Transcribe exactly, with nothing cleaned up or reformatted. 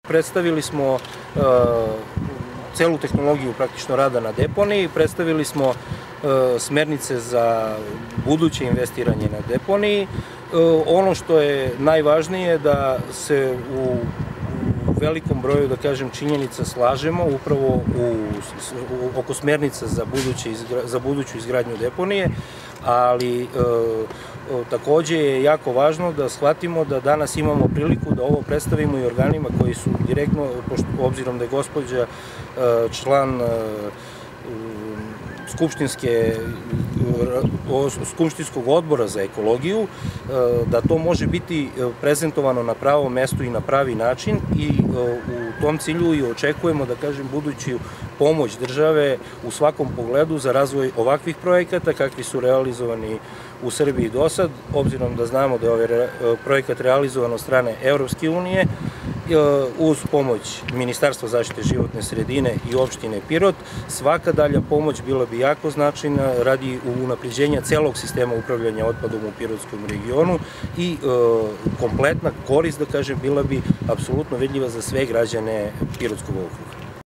Predstavili smo celu tehnologiju praktično rada na deponiji, predstavili smo smernice za buduće investiranje na deponiji. Ono što je najvažnije da se u velikom broju, da kažem, činjenica slažemo upravo oko smernica za buduću izgradnju deponije, ali takođe je jako važno da shvatimo da danas imamo priliku da ovo predstavimo i organima koji su direktno, obzirom da je gospođa član Skupštinskog odbora za ekologiju, da to može biti prezentovano na pravom mestu i na pravi način i u tom cilju i očekujemo, da kažem, buduću pomoć države u svakom pogledu za razvoj ovakvih projekata kakvi su realizovani u Srbiji do sad, obzirom da znamo da je ovaj projekat realizovan od strane Evropske unije, uz pomoć Ministarstva zaštite životne sredine i opštine Pirot. Svaka dalja pomoć bila bi jako značajna radi unapređenja celog sistema upravljanja otpadom u Pirotskom regionu i kompletna korist, da kažem, bila bi apsolutno vidljiva za sve građane Pirotskog okruga.